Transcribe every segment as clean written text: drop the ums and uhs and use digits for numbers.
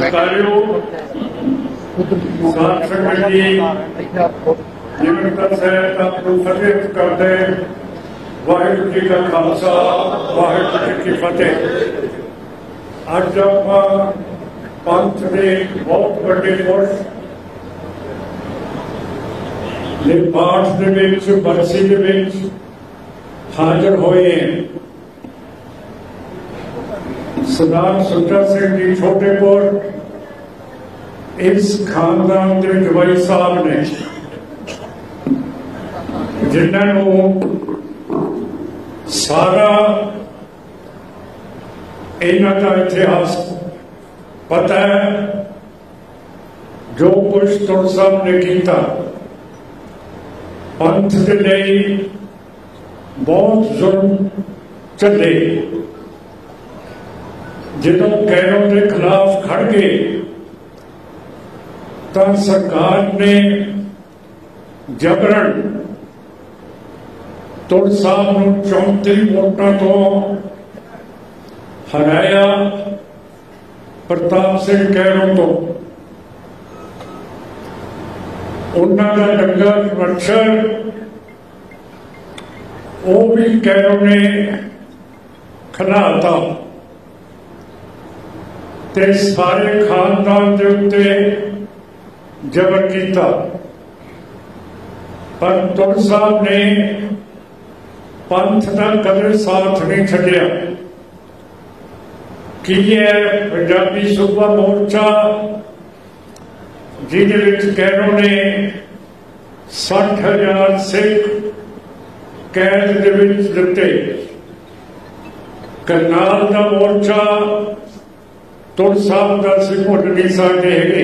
सत्कार्यो साथ संगत जी जिवें दस्सिया आपको फतेह करदे वाहिगुरू जी का खालसा वाहिगुरू जी की फतेह। अज आपां पंथ दे बहुत बड़े पुरुष दे पाठ दे विच बरसी दे विच हाजिर होए हैं। सरदार सुच्चा सिंह जी छोटेपुर इस खानदान के जवाई साहब ने जिन्होंने सारा इन्हां का इतिहास पता है। जो कुछ तुर साहब ने किया पंथ के लिए बहुत जुल्म चले। जो कैरों के खिलाफ खड़ गए तो सरकार ने जबरन तुर साहब को 34 वोटों तो हराया। प्रताप सिंह कैरों तो उन्होंने डंगर मच्छर वो भी कैरों ने खिलाता ते सारे खानदान के उत्ते जबर किया। पर तुर साहब ने पंथ का कदर साथ नहीं छड्डिया। की है पंजाबी सूबा मोर्चा जिहदे विच कैरों ने 60,000 सिख कैद दे विच दिते। करनाल का मोर्चा तुर साहब का भुल नहीं सकते है।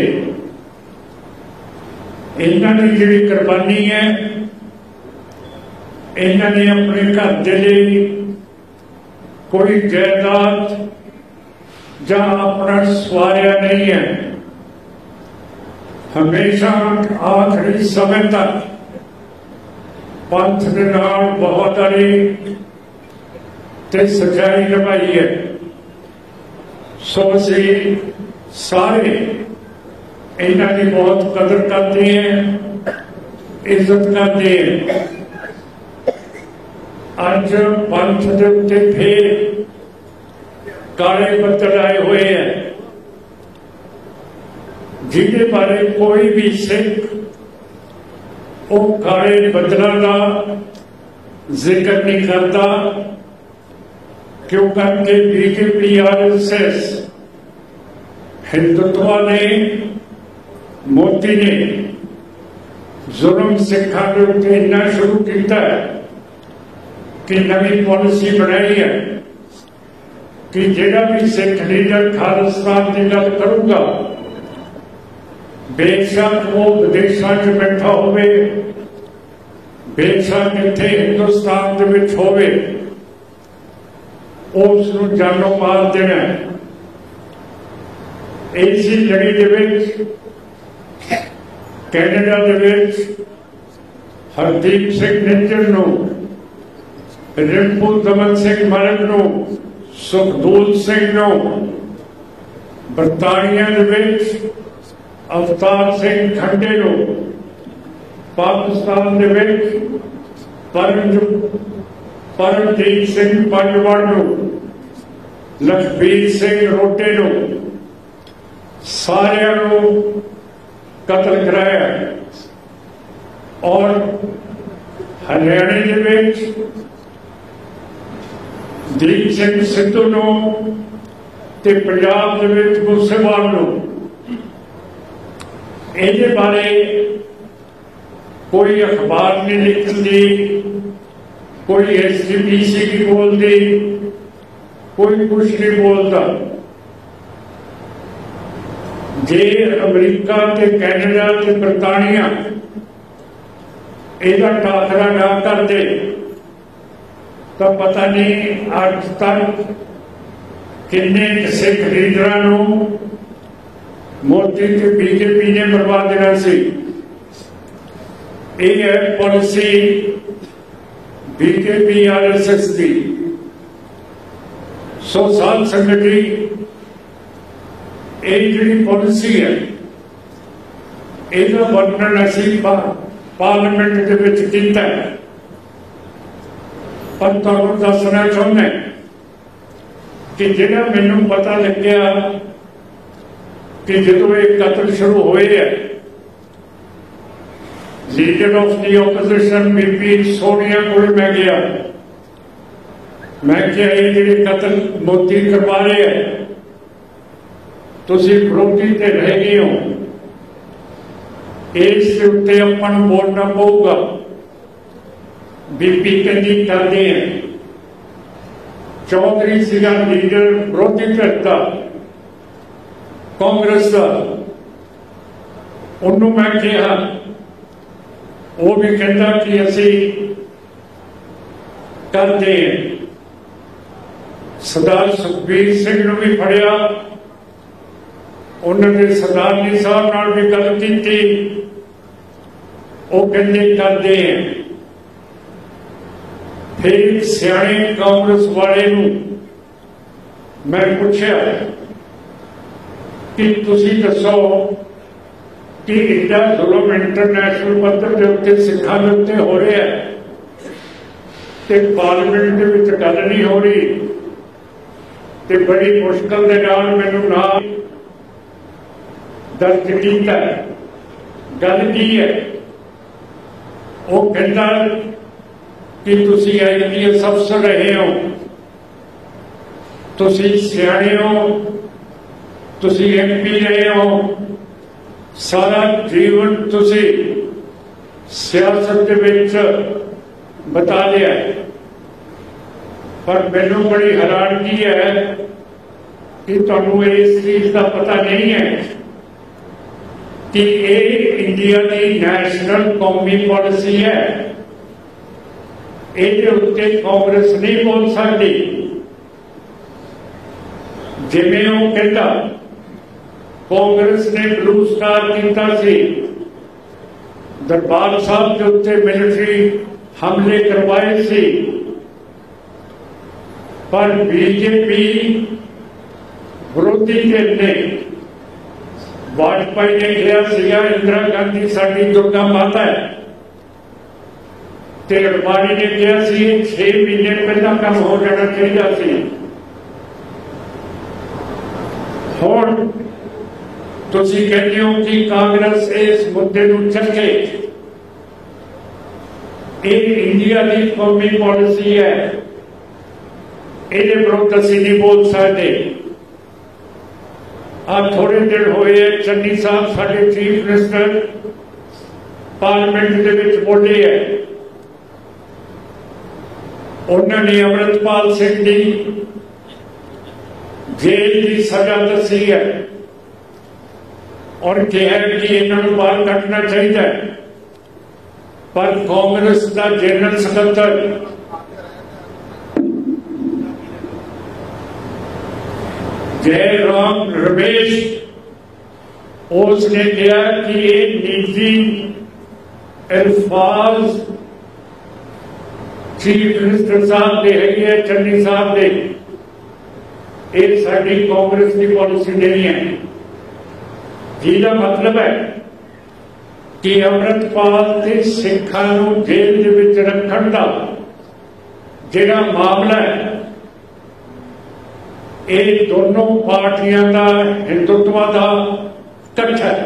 इन्होंने जी कुर्बानी है इन्होंने अपने घर के लिए कोई जायदाद या अपना सवारिया नहीं है। हमेशा आखिरी समय तक पंथ के नाल वफादारी ते सच्चाई निभाई है। सो असी सारे इन्हां की बहुत कदर करते हैं, इज्जत करते हैं। अज पंथ के उत्ते फिर काले बदल आए हुए हैं जिहदे बारे कोई भी सिख वो काले बदलों का जिक्र नहीं करता। क्यों करके बीजेपी RSS हिंदुत्व ने मोदी ने जुल्म सिखा के उत्ते इन्ना शुरू किया है कि नवी पॉलिसी बनाई है कि जिहड़ा भी सिख लीडर खालिस्तान की गल करूगा बेशक वो विदेशों च बैठा होवे बेशक इत्थे हिंदुस्तान दे विच होवे उसनूं जानों मार देना। इसी लड़ी दे विच कैनेडा दे विच हरदीप सिंह निज्जर नूं, रिंपू दमन सिंह मलिक नूं, सुखदूत सिंह नूं, बरतानिया दे विच अवतार सिंह खंडे नूं, पाकिस्तान दे विच परमजीत सिंह पंजवड़ नूं, लखबीर सिंह रोटे नूं सारियां नूं कतल कराया। और हरियाणे दे विच दीप सिंह सिद्धू नूं ते पंजाब दे विच मूसेवाल नूं। इहदे बारे कोई अखबार नहीं लिखती, कोई SGPC की बोलती, कोई कुछ नहीं बोलता। जे अमरीका ते कैनेडा ते बरतानिया इहदा टाकरा ना करते तो पता नहीं अज तक किन्ने सिख लीडरां नूं मोदी ते BJP ने मरवा देना सी। यह है पॉलिसी BJP RSS की। सो साध संगत जी ये जी पॉलिसी है इसका वर्णन असी पार्लियामेंट के विच कीता है, पर तुहानूं दसना चाहुंदा कि जिहड़ा मैनूं पता लग्या कि जदों ये कतल शुरू होए है, लीडर ऑफ दी ओपोजिशन बीबी सोनिया को मैं गया, मैं क्या ये जिहड़े कतल मोदी करवा रहे हैं तुसीं विरोधी ते रह गए हो, इस उत्ते अपन बोलना पऊगा। बीबी कहती करते हैं चौधरी सीगा लीडर विरोधी धिर दा कांग्रेस का, उन्होंने मैं कहा वो भी कहता कि असी करते हैं। सरदार सुखबीर सिंह ने भी फड़िया, उन्होंने सरदारनी साहब नाल भी गल की, वो कहते करते हैं। फिर एक सियाणे कांग्रेस वाले नूं मैं पूछा कि तुसीं दसो कि इतना जुल्म इंटरनेशनल पद्धर के उत्ते सिखां दे उत्ते हो रहा है ते पार्लियामेंट दे विच गल नहीं हो रही, ते बड़ी मुश्किल दे नाल मैनूं नाम दर्ज कीता। गल की है, वो कहता कि तुसीं IPS अफसर रहे हो, तुसीं सियाणे हो, तुसीं MP रहे हो, सारा जीवन तुसीं सियासत दे विच बता लिया है, पर मैनूं बड़ी हैरानगी है कि तुहानूं इस चीज का पता नहीं है कि ये इंडिया की नैशनल कौमी पॉलिसी है। ये उत्ते कांग्रेस नहीं बोल सकती। जिवें वो कहता कांग्रेस ने ब्लू स्टार किया सी, दरबार साहब के उत्ते मिलिट्री हमले करवाए सी, पर बीजेपी विरोधी धिर ने वाजपेयी ने कहा सीगा इंदिरा गांधी साडी दुर्गा माता है, ते अडवाणी ने कहा सी 6 महीने पहला काम हो जाना चाहिए सी। हुण तुसीं कहते हो कि कांग्रेस इस मुद्दे नूं चके, ये इंडिया की कौमी पॉलिसी है, ये विरुद्ध असीं नहीं बोल सकते। थोड़े दिन होए चन्नी साहब साडे चीफ मिनिस्टर पार्लियामेंट दे विच बोले है, उन्होंने अमृतपाल सिंह की जेल की सजा दसी है और कहा कि इन्होंने बाहर कटना चाहिए, पर कांग्रेस का जनरल सकत्तर जयराम रमेश उसने कहा कि ये निजी अल्फाज चीफ मिनिस्टर साहब दे है, चन्नी साहब दे, ये साडी कांग्रेस की पॉलिसी नहीं है। जिसका मतलब है कि अमृतपाल के सिखां नूं जेल दे विच रखण दा जिहड़ा मामला है, ये दोनों पार्टियां का हिंदुत्व का कट्ठा है।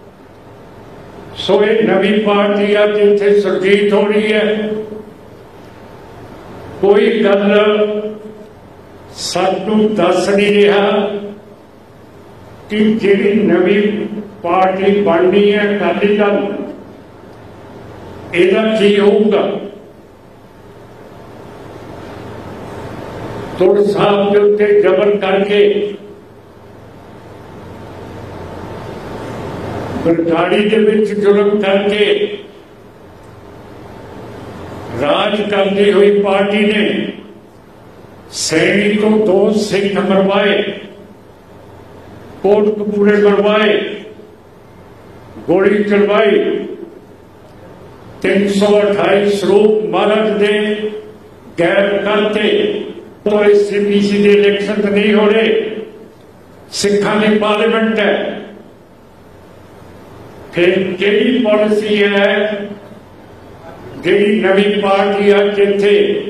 सो ये नवी पार्टी है जिथे सुरजीत हो रही है, कोई गल सानू दस नहीं रहा कि जिहड़ी नवी पार्टी बननी है अकाली दल, इहदा की होगा। तुड़ साहब के उत्ते जबर करके बरगाड़ी के विच जुल्म करके राज करती हुई पार्टी ने सैनिकों 2 सिख मरवाए, कोटकपूरे मरवाए, गोली चलवाई, 328 रूप महाराज ने गैर करते, तो इस CPC के इलेक्शन नहीं हो रहे, सिखा की पार्लीमेंट है, फिर केड़ी पॉलिसी है जिहड़ी नवी पार्टी अज इत्थे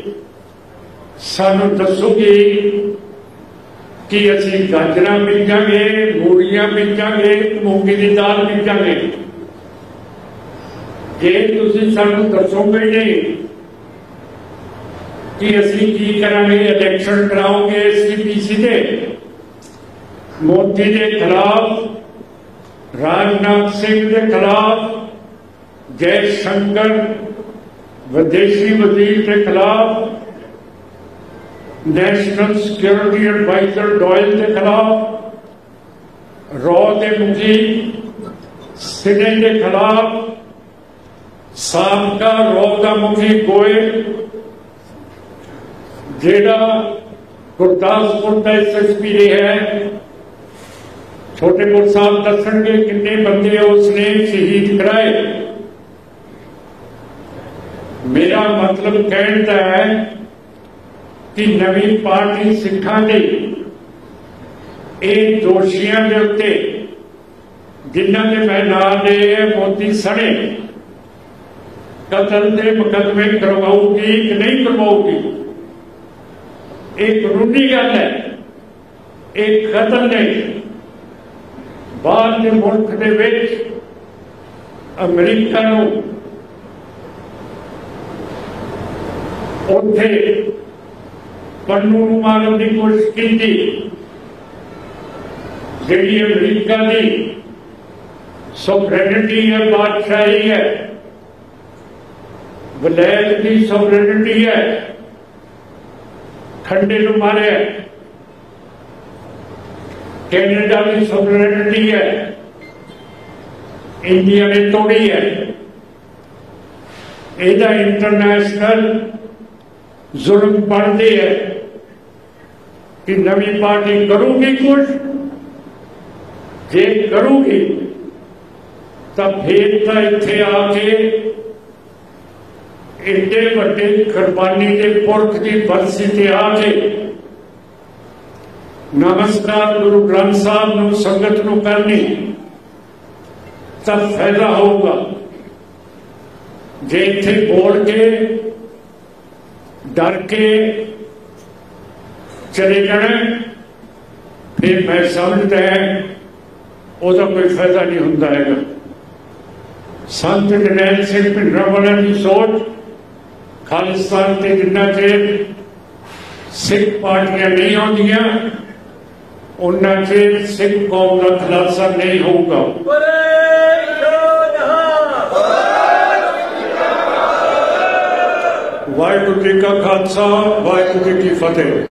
सानू दसूगी कि असीं गाजरां बीजांगे, मूलियां बीजांगे, मूंगी की दाल बीजांगे। जे तुसीं सानू दसोगे नहीं कि असीं की करांगे, इलैक्शन कराओगे CPC दे मोदी के खिलाफ, राजनाथ सिंह के खिलाफ, जयशंकर विदेशी वजीर के खिलाफ, नेशनल सिक्योरिटी एडवाइजर डॉयल के खिलाफ, रॉ के मुखी सिने के खिलाफ, साबका रॉ का मुखी गोयल जेड़ा गुरदासपुर का SSP रहा है, छोटेपुर साहब दसणगे कितने बंदे उसने शहीद कराए। मेरा मतलब कहना है कि नवी पार्टी सिखा की एक दोषियों के उत्ते जिन्हों के मैं नाम ले मोदी सने कतल के मुकदमे करवाऊगी कि नहीं करवाऊगी, एक कानूनी गल है, एक कतल नहीं। बाहर के मुल्क के विच अमरीका उत्थे पन्नू मारन की कोशिश की थी, जी अमरीका की सॉवरेनिटी है, बादशाही है, वलैत की सॉवरेनिटी है, ठंडे नूं मारे। कैनेडा की सॉवरेनिटी है, इंडिया ने तोड़ी है। ਇਹਦਾ इंटरनेशनल जुल्म बनते है कि नवी पार्टी करूगी कुछ, जे करूगी तो फिर तो इत्थे आके एडे वड्डे कुर्बानी के पुरख की बरसी ते आके नमस्कार गुरु ग्रंथ साहब नूं संगत नूं करनी तब फायदा होगा। जे इत्थे बोल के डर के चले जाना फिर मैं समझता है उसका कोई फायदा नहीं होता है। संत जरनैल सिंह भिंडरांवाला की सोच खालिस्तान से जिन्ना चेर सिख पार्टियां नहीं आउंदियां उन्ना चेर सिख कौम का खुलासा नहीं होगा। वाहिगुरू जी का खालसा, वाहिगुरू जी की फतेह।